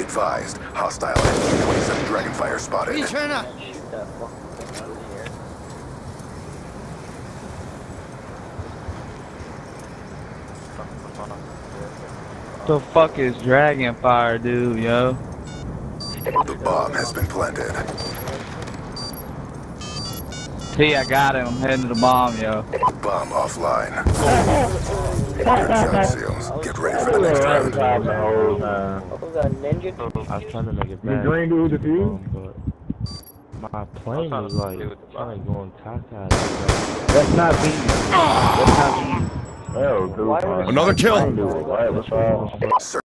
advised, hostile MQ-27 dragonfire spotted. Shoot that fucking thing out of the air. The fuck is dragonfire, dude, yo? The bomb has been planted. T, I got him. I'm heading to the bomb, yo. Bomb offline. Shot seals. Get ready for the next round. What was that, ninja? I was trying to make it The back. green dude defuse? But my plane was like trying to go on top. That's not me. That's not me. Oh, dude. Why would it- Another kill. Why, what's wrong?